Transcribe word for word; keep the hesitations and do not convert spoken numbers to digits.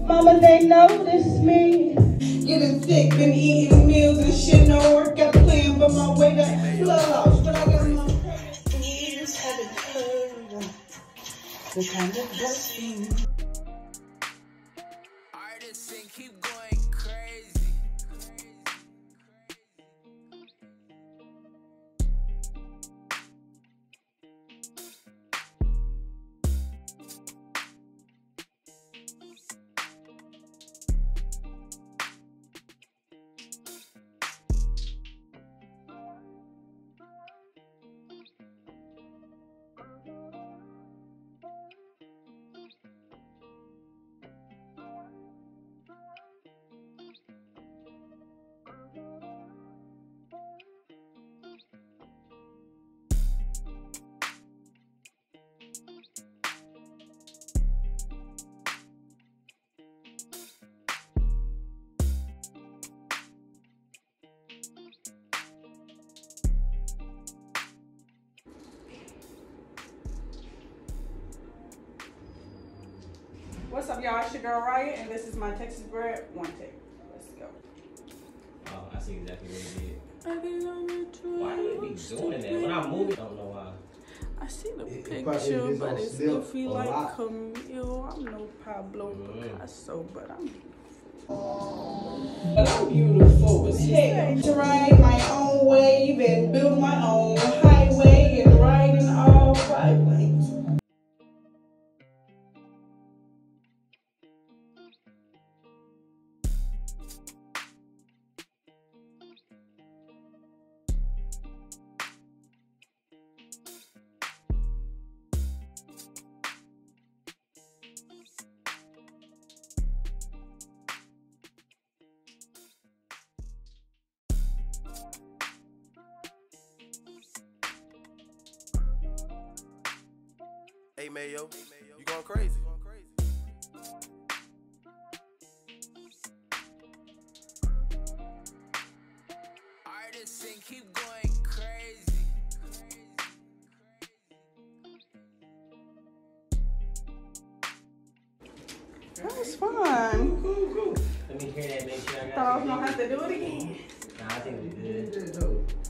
Mama, they notice me. Getting sick, been eating meals and shit, no work, got a plan for my way to love, but I got my ears haven't heard the kind of blessing. Artists and keep going crazy. What's up, y'all? It's your girl Riot, and this is my Texas Bred one take. Let's go. Oh, I see exactly what he did. I be on the train. Why do they be doing that? When I move, I don't know why. I see the It- it picture, probably is but on it's slip iffy a like lot. Camille. I'm no Pablo Mm. Picasso, but I'm But I'm beautiful as hell. To ride my own wave and build my own highway and ride in all five lanes. Hey Mayo, you going crazy? Artists and keep going crazy. That was fun. Cool, cool. Let me hear that, make sure I got Thought I was you. gonna have to do it again. Nah, I think we good. Yeah, no.